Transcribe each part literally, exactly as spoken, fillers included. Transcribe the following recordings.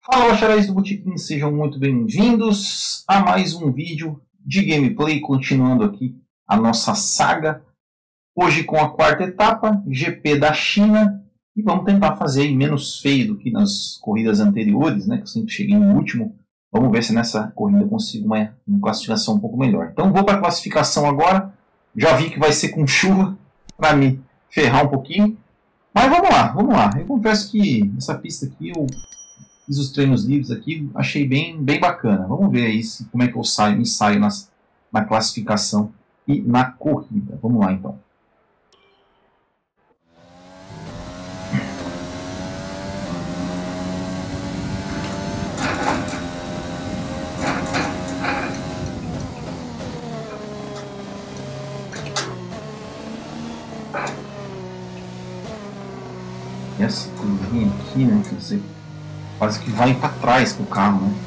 Fala, bacharéis do Botequim, sejam muito bem-vindos a mais um vídeo de gameplay, continuando aqui a nossa saga, hoje com a quarta etapa, G P da China, e vamos tentar fazer aí menos feio do que nas corridas anteriores, né, que eu sempre cheguei no último. Vamos ver se nessa corrida eu consigo uma, uma classificação um pouco melhor. Então vou para a classificação agora, já vi que vai ser com chuva, para me ferrar um pouquinho, mas vamos lá, vamos lá. Eu confesso que essa pista aqui eu fiz os treinos livres aqui, achei bem, bem bacana. Vamos ver aí se, como é que eu saio, me saio nas, na classificação e na corrida. Vamos lá então. Essa curvinha aqui, né, quer dizer, quase que vai para trás com o carro, né?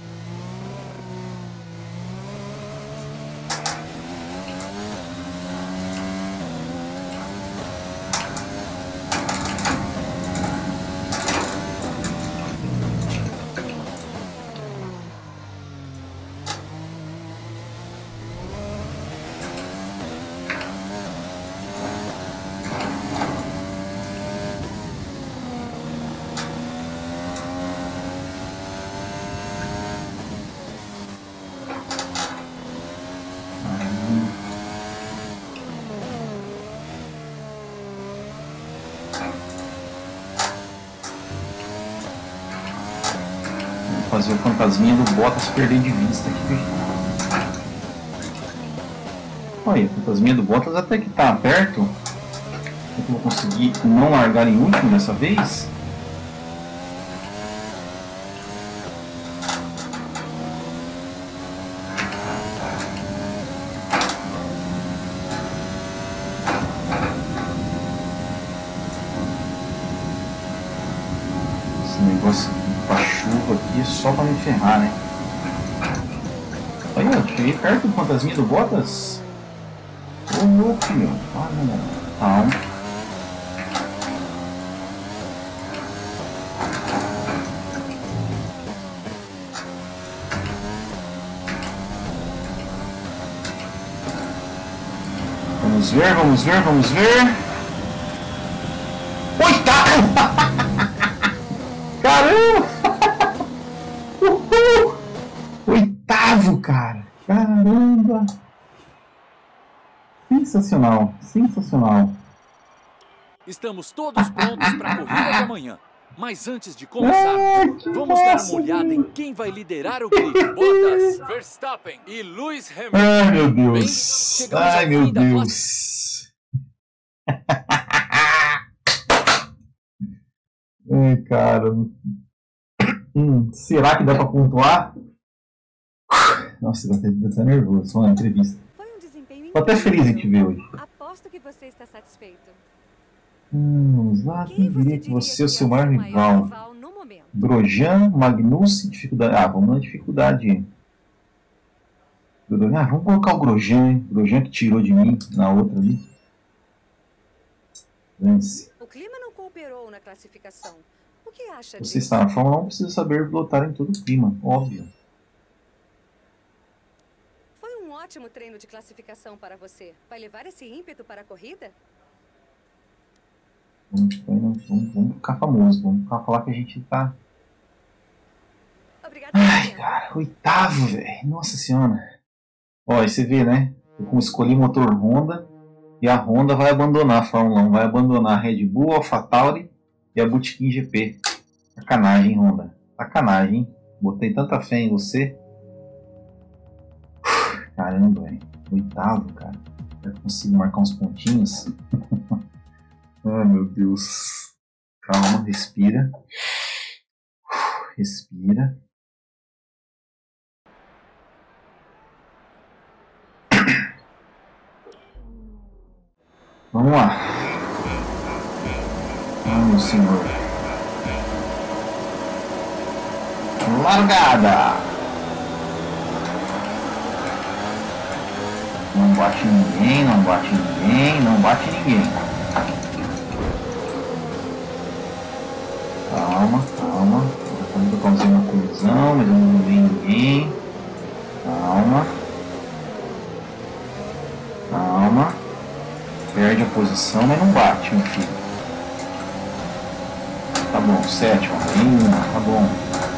Fazer o fantasminha do Bottas perder de vista aqui. Olha, o fantasminha do Bottas até que tá perto. Eu vou conseguir não largar em último dessa vez. Esse negócio com a chuva aqui é só pra me ferrar, né? Aí, ó, cheguei perto do fantasminha do Bottas. Ô louco, meu. Ah, não, não. Calma. Vamos ver, vamos ver, vamos ver. Oitavo! Caramba! Uhul! Oitavo, cara! Caramba! Sensacional, sensacional. Estamos todos prontos para a corrida de amanhã. Mas antes de começar, é, vamos dar uma olhada em quem vai liderar o grid. Bottas, Verstappen e Lewis Hamilton. Ai, meu Deus. Bem, Ai, meu Deus. Ai, cara. Hum, será que dá para pontuar? Nossa, eu tô até nervoso. Foi uma entrevista. Foi um desempenho tô até feliz em te ver hoje. Aposto que você está satisfeito. Hum, vamos lá. Quem diria que você é o seu maior rival? rival Grosjean, Magnussen, dificuldade. Ah, vamos na dificuldade. Ah, vamos colocar o Grosjean, hein? Grosjean que tirou de mim na outra ali. Vence. O clima não cooperou na classificação. O que acha Você disso? está na Fórmula um, precisa saber pilotar em todo o clima, óbvio. Foi um ótimo treino de classificação para você. Vai levar esse ímpeto para a corrida? Vamos, vamos, vamos ficar famoso, vamos ficar falar que a gente tá... Obrigada. Ai, cara, oitavo, velho. Nossa senhora. Ó, aí você vê, né? Eu escolhi motor Honda e a Honda vai abandonar a Fórmula um, vai abandonar a Red Bull, a AlphaTauri e a Botequim G P. Sacanagem, hein, Honda? Sacanagem, hein? Botei tanta fé em você. Caramba, velho. Oitavo, cara. Eu consigo marcar uns pontinhos. Ai, meu Deus. Calma, respira. Respira. Vamos lá. Ah, meu senhor. Largada. Não bate ninguém, não bate ninguém, não bate ninguém. Calma, calma. causei uma colisão, mas eu não vi ninguém. Calma. Calma. Perde a posição, mas não bate, meu filho. Tá bom, sétima. Uma, tá bom.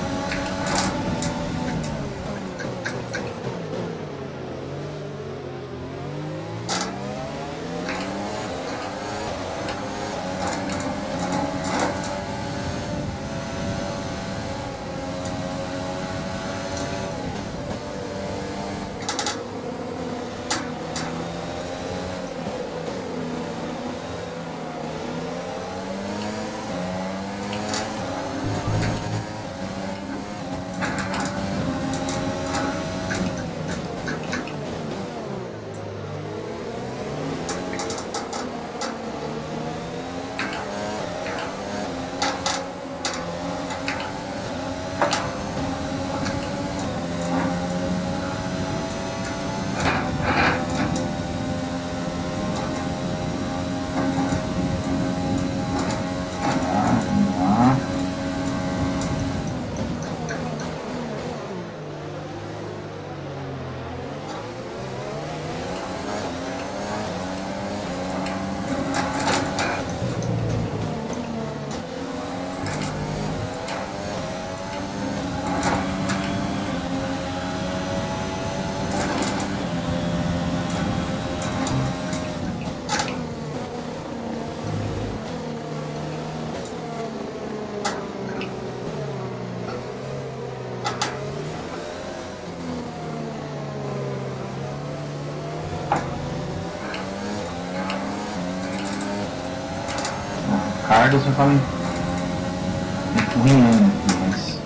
Carlos já tava empurrinhando aqui, mas...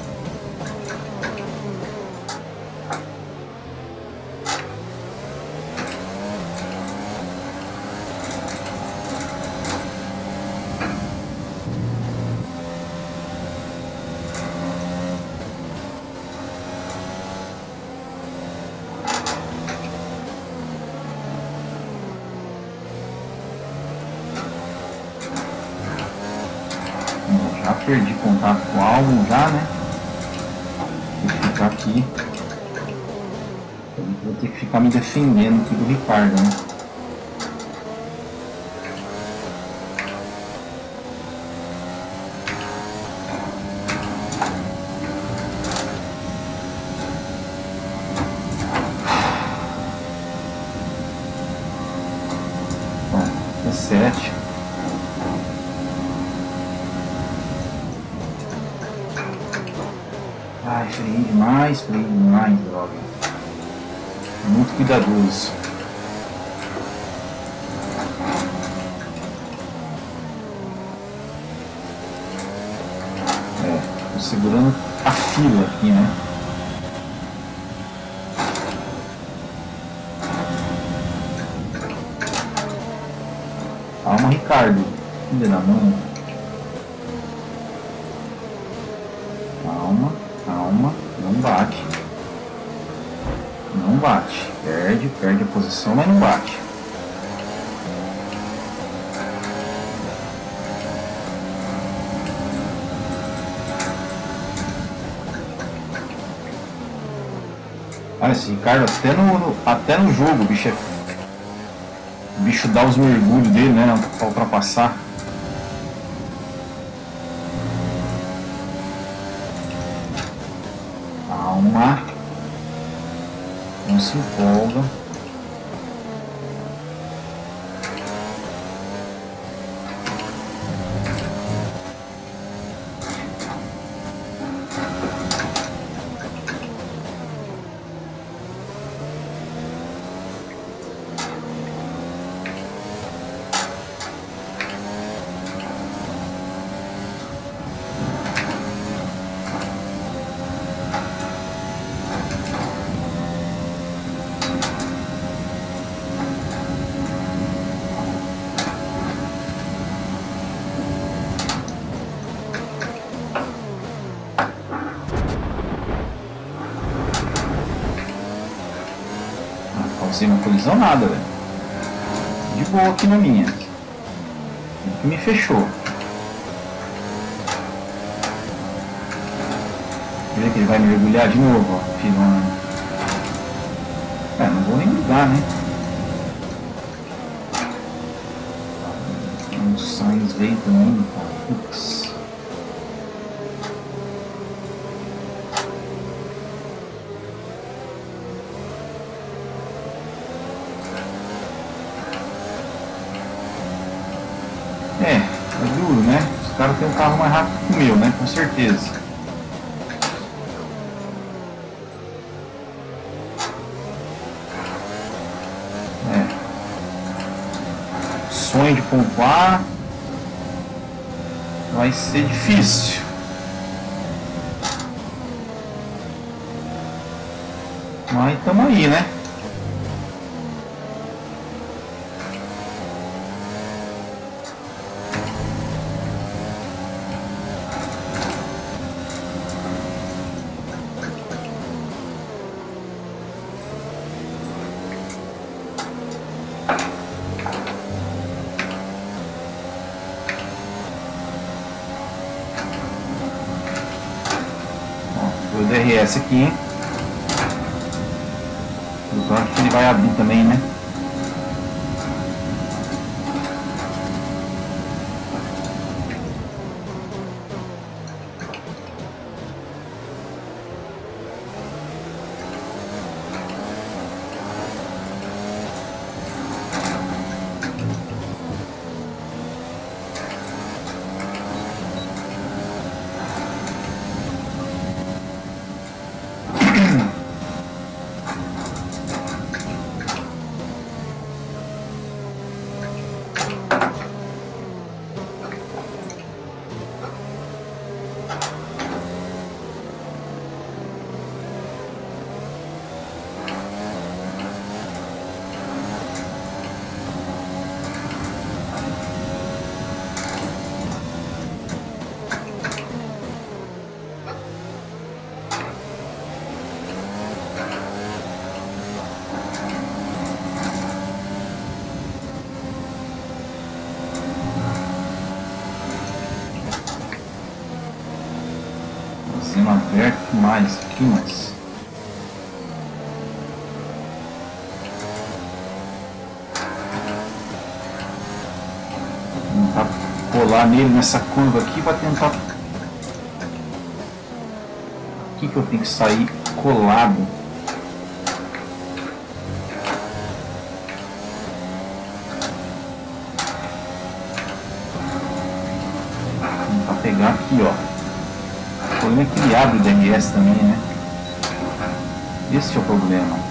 Já perdi contato com o álbum já, né? Vou ficar aqui. Vou ter que ficar me defendendo aqui do Ricardo, né? Bom, é sete. Ai, freiei demais, freiei demais, droga. Muito cuidadoso. É, tô segurando a fila aqui, né? Calma, Ricardo. Filha da mão. Calma. Calma, não bate. Não bate. Perde, perde a posição, mas não bate. Olha esse Ricardo, até no, no, até no jogo, o bicho, é, o bicho dá os mergulhos dele, né? Pra ultrapassar. Calma, não se empolga. Sem uma colisão nada, velho. De boa aqui na minha. Que me fechou. Você vê que ele vai mergulhar de novo, ó, filão. É, não vou nem ligar, né? O Sainz veio também, cara. Putz. É, é duro, né? Os caras têm um carro mais rápido que o meu, né? Com certeza. É. Sonho de pontuar vai ser difícil. Mas estamos aí, né? O D R S aqui, hein? Eu acho que ele vai abrir também, né? Sendo aberto mais aqui, mas tentar colar nele nessa curva aqui para tentar. Aqui que eu tenho que sair colado. Tentar pegar aqui, ó. O problema é que ele abre o D R S também, né? Esse é o problema.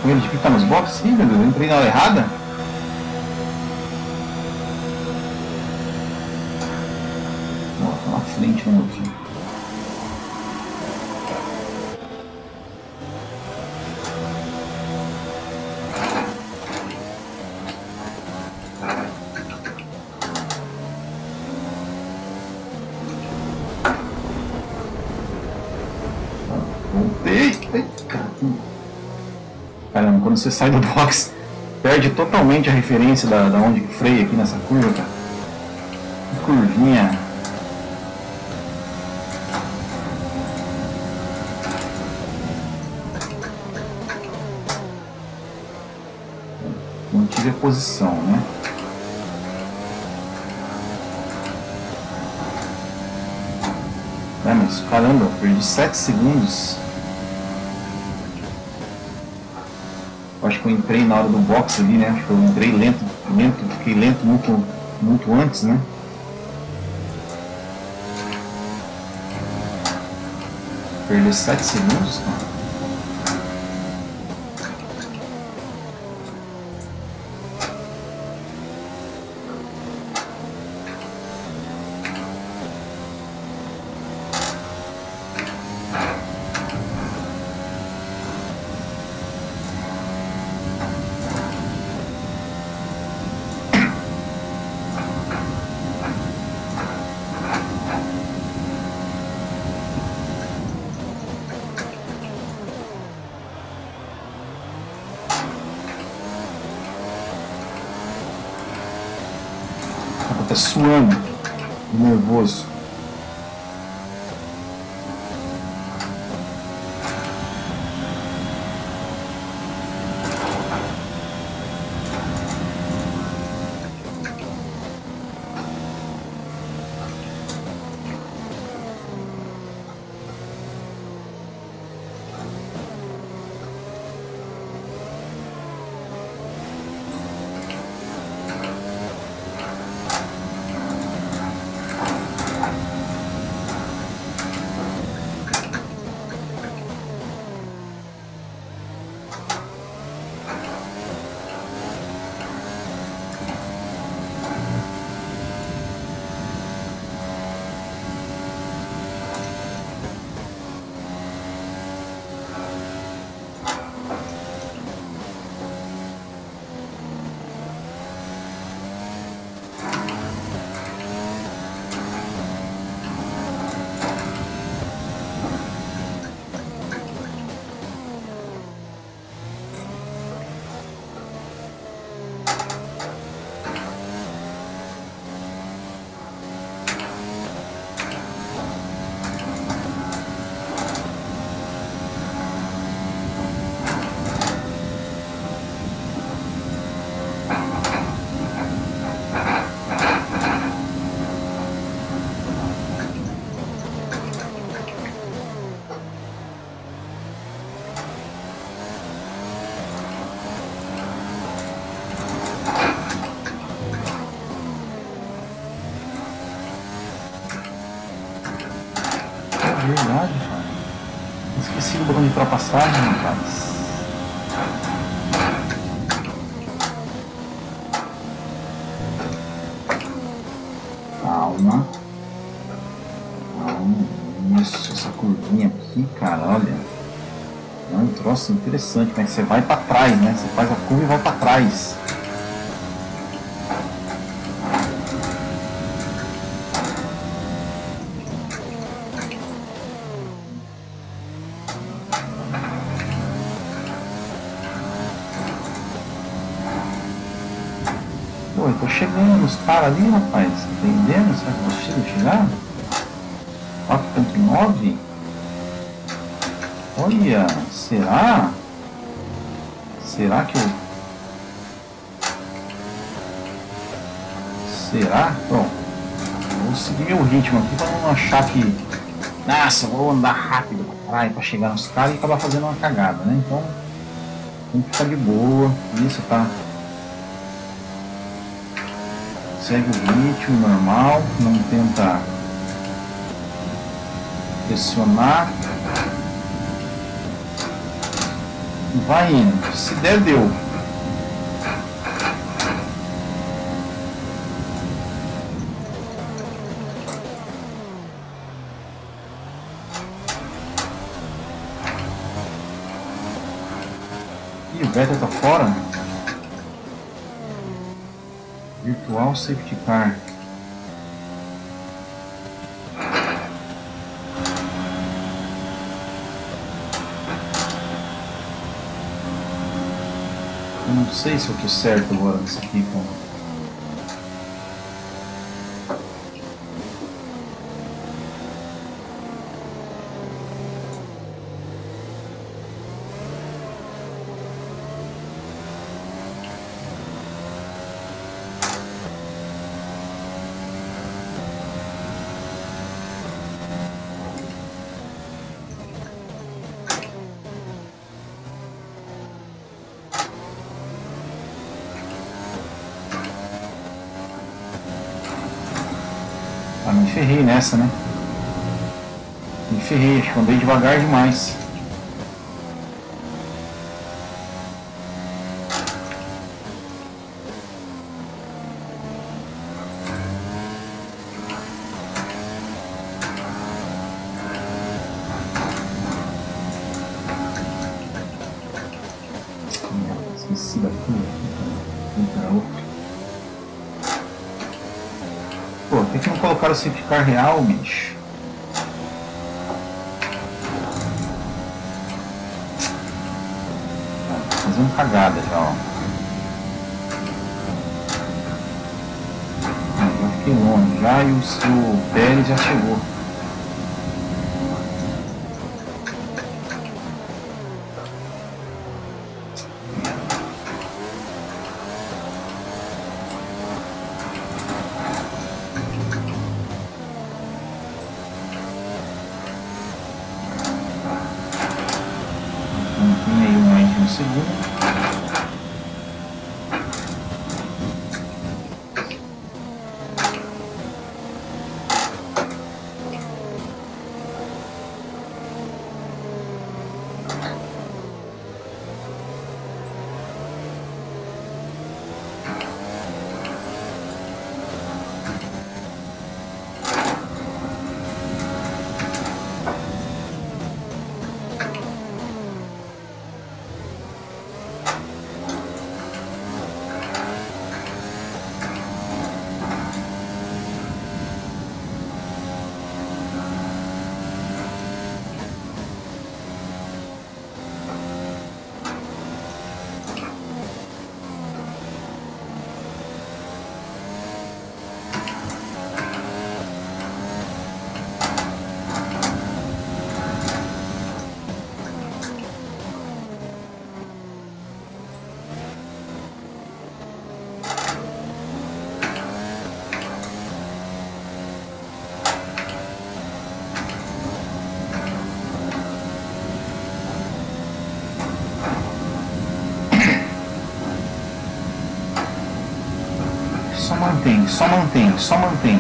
com ele de ficar nos boxes? Ih, meu Deus, eu entrei na hora errada? Ó, tá na frente, né, meu filho? Caramba, quando você sai do box, perde totalmente a referência da, da onde que freia aqui nessa curva, cara. Que curvinha. Mantive a posição, né? É, mas caramba, perdi sete segundos. Acho que eu entrei na hora do box ali, né? Acho que eu entrei lento, lento, fiquei lento muito, muito antes, né? Perder sete segundos, cara. Tá suando, nervoso. Verdade, cara. Esqueci do botão de ultrapassagem, rapaz. Calma. Calma. Isso, essa curvinha aqui, cara, olha. É um troço interessante, mas você vai pra trás, né? Você faz a curva e vai pra trás. Pô, eu tô chegando nos caras ali, rapaz. Tá entendendo? Será que eu consigo chegar? quatro ponto nove? Olha, será? Será que eu... Será? Bom, vou seguir meu ritmo aqui pra não achar que... Nossa, vou andar rápido pra caralho pra chegar nos caras e acabar fazendo uma cagada, né? Então, tem que ficar de boa. Isso, tá... Segue o ritmo normal, não tenta pressionar. Vai indo. Se der, deu. Ih, o Vettel tá fora. Virtual Safety Car. Eu não sei se eu tô certo agora nessa aqui, cara. Ah, me ferrei nessa, né? Me ferrei, acho que andei devagar demais. Esqueci daqui. Pô, por que não colocaram o safety car real, bicho? Tá fazendo cagada já, ó. Ah, já fiquei longe já e o, o Pérez já chegou. Um segundo. Só mantém, só mantém, só mantém.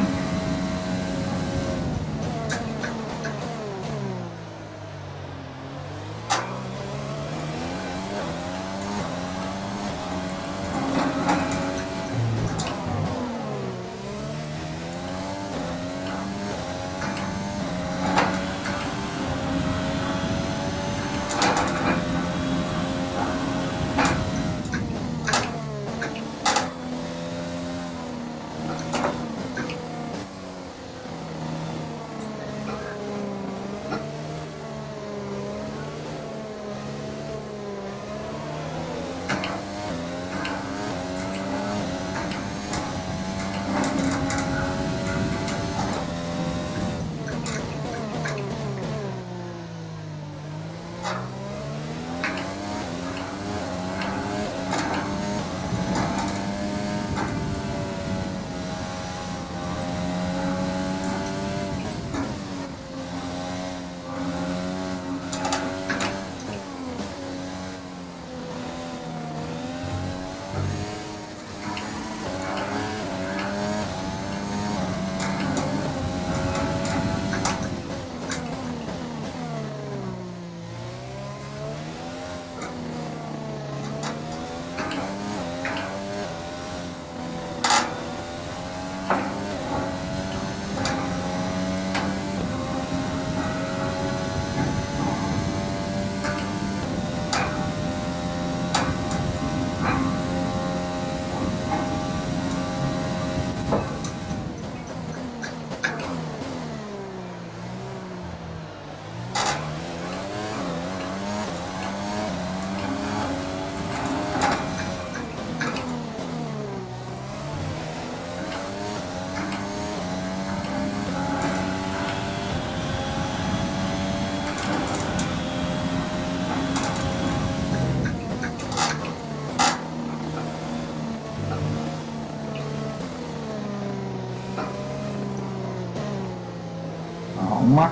Calma.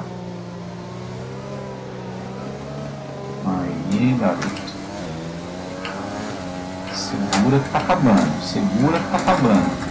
Aí, garoto. Segura que tá acabando. Segura que tá acabando.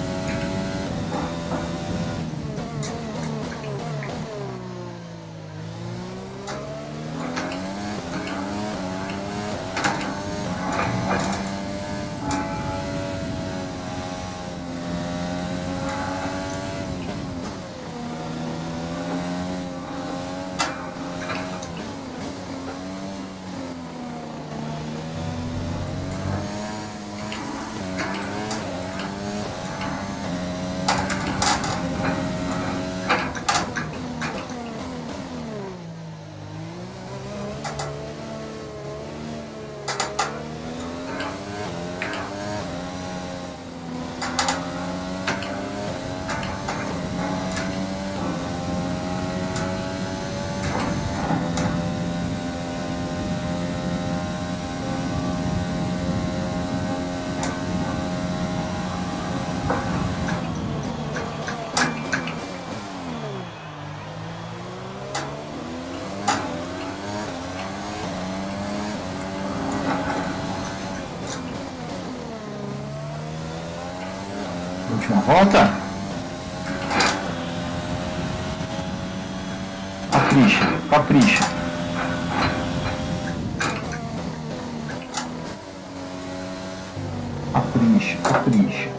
Última volta. Capricha, capricha. Capricha, capricha.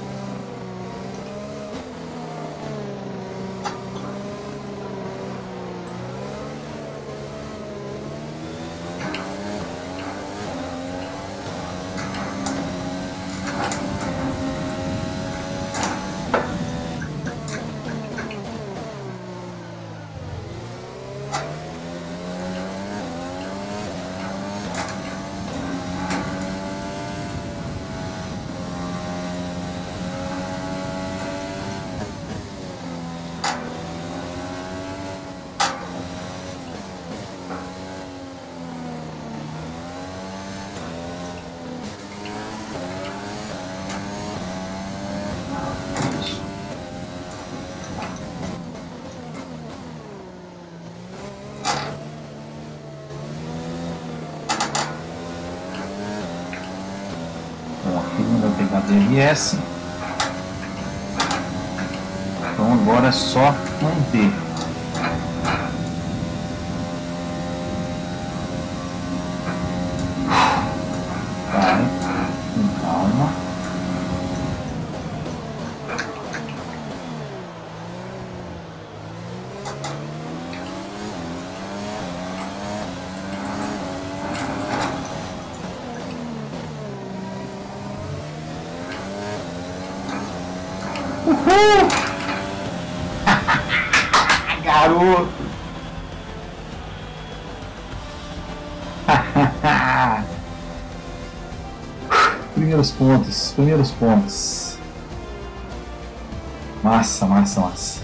D R S. Então agora é só manter. Vai, com calma. Uhul! Garoto! Primeiros pontos, primeiros pontos. Massa, massa, massa.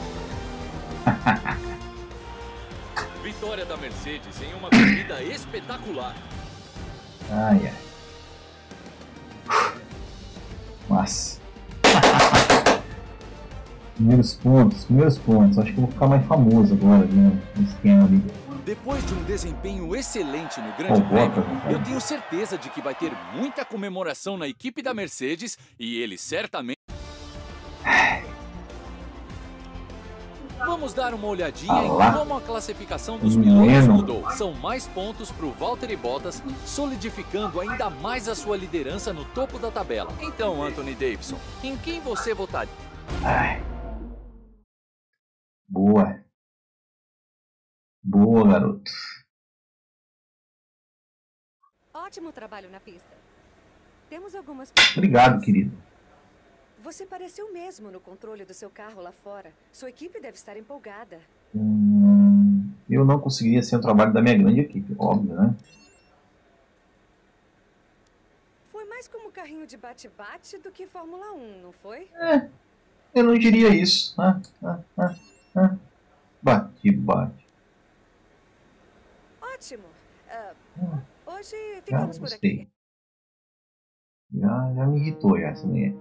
Vitória da Mercedes em uma corrida espetacular. Ai, ai. Massa. Primeiros pontos, primeiros pontos. Acho que eu vou ficar mais famoso agora, né, no esquema ali. Depois de um desempenho excelente no Grande Oh, Prêmio, bota, eu tenho certeza de que vai ter muita comemoração na equipe da Mercedes e ele certamente... Vamos dar uma olhadinha ah, em como a classificação dos pilotos mudou. São mais pontos para o Valtteri Bottas, solidificando ainda mais a sua liderança no topo da tabela. Então, Anthony Davidson, em quem você votaria? Ai. Boa. Boa, garoto. Ótimo trabalho na pista. Temos algumas... Obrigado, querido. Você pareceu mesmo no controle do seu carro lá fora. Sua equipe deve estar empolgada. Hum, eu não conseguiria ser o trabalho da minha grande equipe, óbvio, né? Foi mais como carrinho de bate-bate do que Fórmula um, não foi? É, eu não diria isso. Ah, ah, ah, ah. Bate, bate. Ótimo. Uh, Hum, hoje já ficamos por gostei. aqui. Já, já me irritou já essa mulher.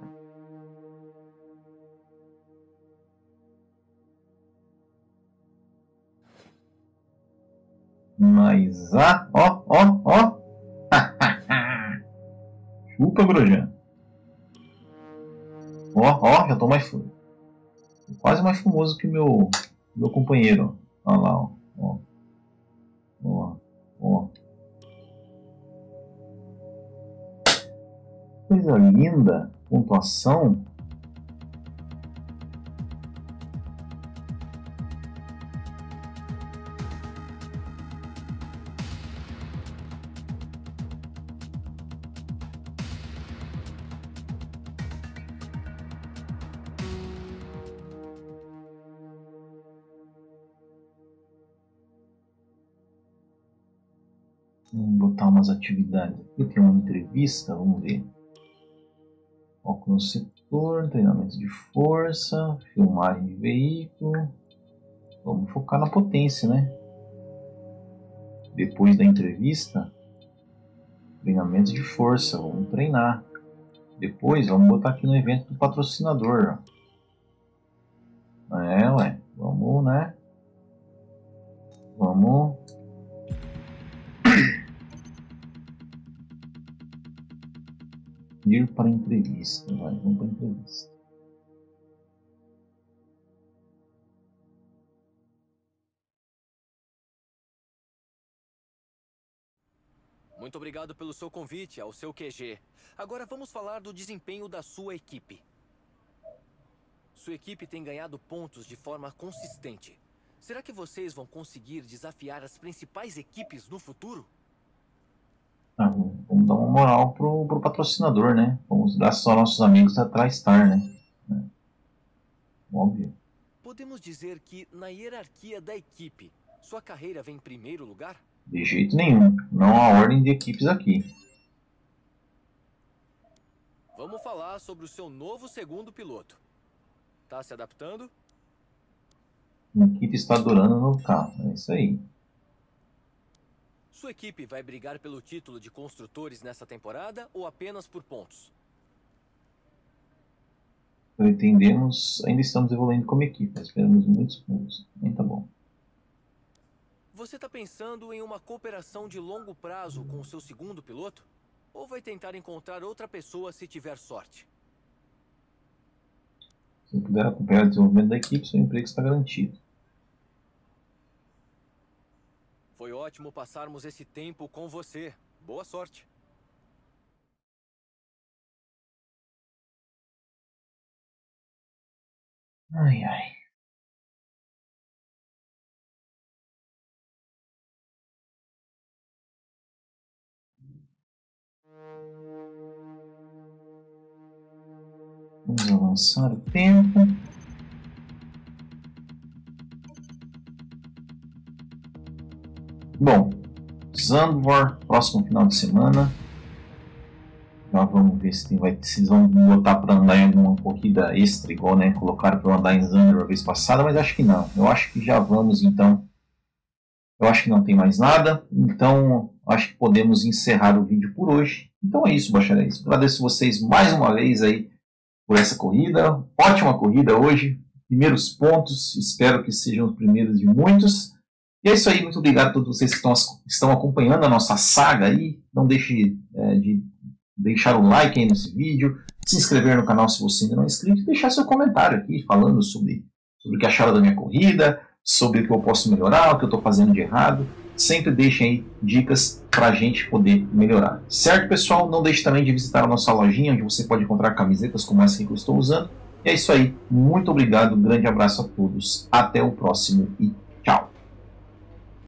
Mas, ah, ó, ó, ó. Chupa, Grojan. Ó, ó, já tô mais fumo. Quase mais famoso que meu meu companheiro. Olha lá, ó. Ó, ó, ó. Coisa linda. Pontuação. Vamos botar umas atividades aqui. Tem uma entrevista, vamos ver. Foco no setor, treinamento de força, filmagem de veículo. Vamos focar na potência, né? Depois da entrevista, treinamento de força, vamos treinar. Depois vamos botar aqui no evento do patrocinador. É, ué, vamos, né? Vamos. Ir para a entrevista, vai, vamos para a entrevista. Muito obrigado pelo seu convite ao seu Q G. Agora vamos falar do desempenho da sua equipe. Sua equipe tem ganhado pontos de forma consistente. Será que vocês vão conseguir desafiar as principais equipes no futuro? Ah, vamos dar uma moral pro, pro patrocinador, né? Vamos dar só nossos amigos da TriStar, né? É. Óbvio. Podemos dizer que na hierarquia da equipe, sua carreira vem em primeiro lugar? De jeito nenhum. Não há ordem de equipes aqui. Vamos falar sobre o seu novo segundo piloto. Tá se adaptando? A equipe está adorando no carro. É isso aí. Sua equipe vai brigar pelo título de construtores nessa temporada ou apenas por pontos? Pretendemos, ainda estamos evoluindo como equipe, esperamos muitos pontos. Nem tá bom. Você está pensando em uma cooperação de longo prazo com o seu segundo piloto? Ou vai tentar encontrar outra pessoa se tiver sorte? Se eu puder acompanhar o desenvolvimento da equipe, seu emprego está garantido. Foi ótimo passarmos esse tempo com você. Boa sorte. Ai, ai. Vamos avançar o tempo. Bom, Zandvoort, próximo final de semana. Já vamos ver se, tem, vai, se eles vão botar para andar em alguma corrida extra, igual, né? Colocaram para andar em Zandvoort a vez passada, mas acho que não. Eu acho que já vamos, então. Eu acho que não tem mais nada. Então, acho que podemos encerrar o vídeo por hoje. Então é isso, bacharéis. Agradeço vocês mais uma vez aí por essa corrida. Ótima corrida hoje. Primeiros pontos. Espero que sejam os primeiros de muitos. E é isso aí, muito obrigado a todos vocês que estão, estão acompanhando a nossa saga aí. Não deixe é, de deixar o like aí nesse vídeo, se inscrever no canal se você ainda não é inscrito e deixar seu comentário aqui falando sobre, sobre o que acharam da minha corrida, sobre o que eu posso melhorar, o que eu estou fazendo de errado. Sempre deixem aí dicas para a gente poder melhorar. Certo, pessoal? Não deixe também de visitar a nossa lojinha, onde você pode encontrar camisetas como essa que eu estou usando. E é isso aí. Muito obrigado, um grande abraço a todos. Até o próximo e